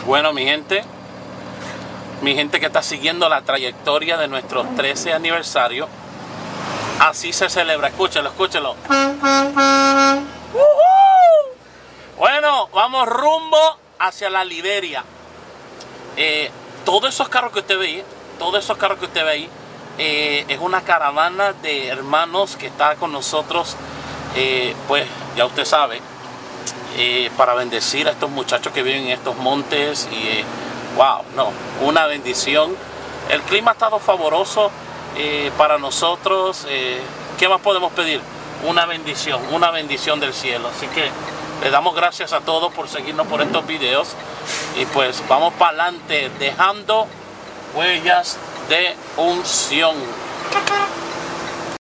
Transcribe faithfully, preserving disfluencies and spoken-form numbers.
Bueno, mi gente, mi gente que está siguiendo la trayectoria de nuestro trece aniversario, así se celebra. Escúchelo, escúchelo. ¡Uh-huh! Bueno, vamos rumbo hacia la Liberia. Eh, todos esos carros que usted ve, todos esos carros que usted ve ahí, eh, es una caravana de hermanos que está con nosotros, eh, pues ya usted sabe, eh, para bendecir a estos muchachos que viven en estos montes. Y eh, wow, no, una bendición. El clima ha estado favoroso eh, para nosotros. Eh, ¿Qué más podemos pedir? Una bendición, una bendición del cielo. Así que le damos gracias a todos por seguirnos por estos videos. Y pues vamos para adelante, dejando huellas de unción.